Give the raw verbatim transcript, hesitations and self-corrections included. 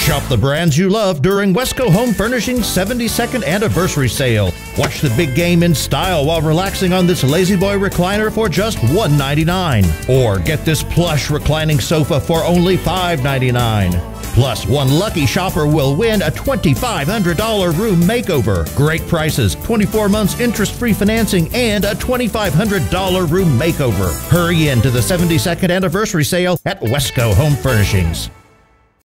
Shop the brands you love during Westco Home Furnishings seventy-second Anniversary Sale. Watch the big game in style while relaxing on this Lazy Boy recliner for just one ninety-nine. Or get this plush reclining sofa for only five ninety-nine. Plus, one lucky shopper will win a twenty-five hundred dollar room makeover. Great prices, twenty-four months interest-free financing, and a twenty-five hundred dollar room makeover. Hurry in to the seventy-second Anniversary Sale at Westco Home Furnishings.